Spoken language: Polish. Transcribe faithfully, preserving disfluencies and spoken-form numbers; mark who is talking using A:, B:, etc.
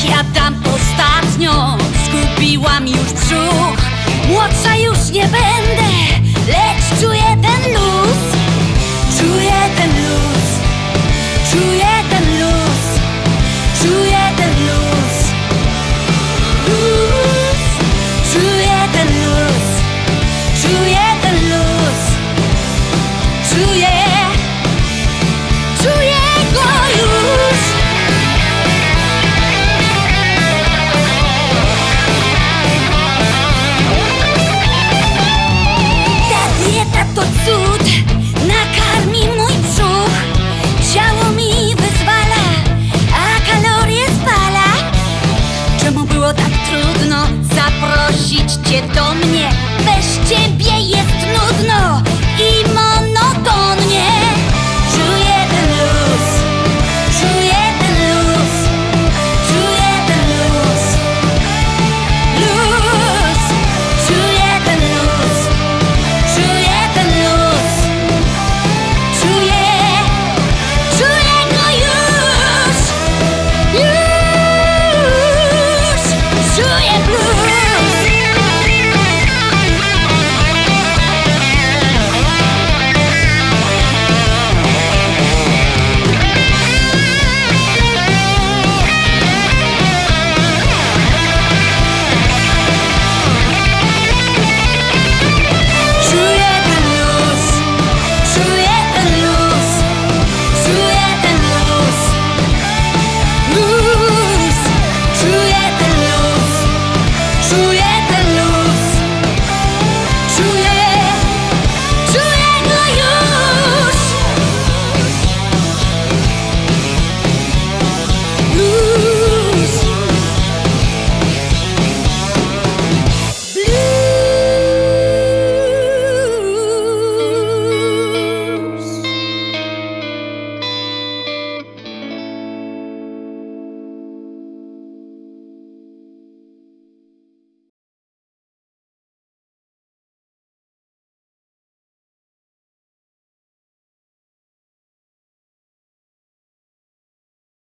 A: Jadam ostatnią, zgubiłam już brzuch. Młodsza już nie będę, lecz czuję ten luz. Czuję ten luz, czuję ten luz, czuję ten luz. Luz, czuję ten luz, czuję ten luz. Czuję, czuję go już. Ta dieta to cud, nakarmi mój brzuch. Ciało mi wyzwala, a kalorie spala. Czemu było tak trudno zaprosić cię do mnie?